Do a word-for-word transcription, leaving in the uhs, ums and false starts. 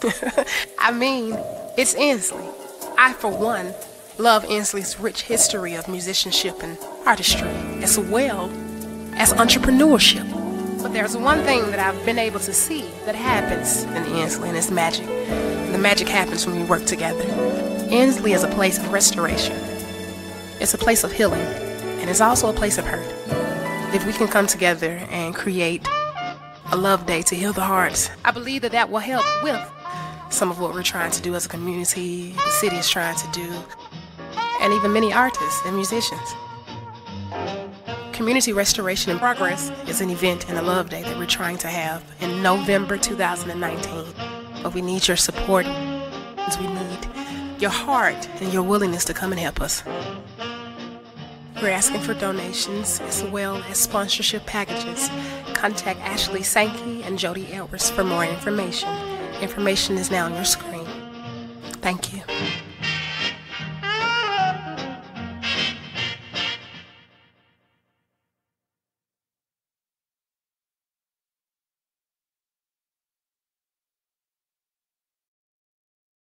I mean, it's Inslee. I, for one, love Inslee's rich history of musicianship and artistry, as well as entrepreneurship. But there's one thing that I've been able to see that happens in Inslee, and it's magic. And the magic happens when we work together. Inslee is a place of restoration. It's a place of healing, and it's also a place of hurt. If we can come together and create a love day to heal the hearts, I believe that that will help with some of what we're trying to do as a community, the city is trying to do, and even many artists and musicians. Community Restoration in Progress is an event and a love day that we're trying to have in November two thousand nineteen. But we need your support, as we need your heart and your willingness to come and help us. We're asking for donations as well as sponsorship packages. Contact Ashley Sankey and Jody Edwards for more information. Information is now on your screen. Thank you.